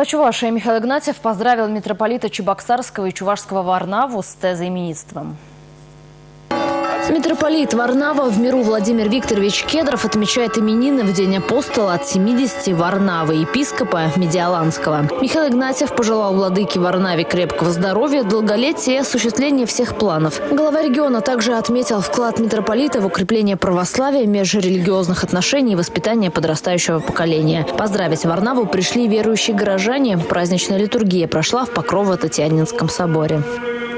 Глава Чувашии Михаил Игнатьев поздравил митрополита Чебоксарского и Чувашского Варнаву с тезаименитством. Митрополит Варнава в миру Владимир Викторович Кедров отмечает именины в День апостола от 70 Варнавы, епископа Медиаланского. Михаил Игнатьев пожелал владыке Варнаве крепкого здоровья, долголетия и осуществления всех планов. Глава региона также отметил вклад митрополита в укрепление православия, межрелигиозных отношений и воспитание подрастающего поколения. Поздравить Варнаву пришли верующие горожане. Праздничная литургия прошла в Покрово-Татьянинском соборе.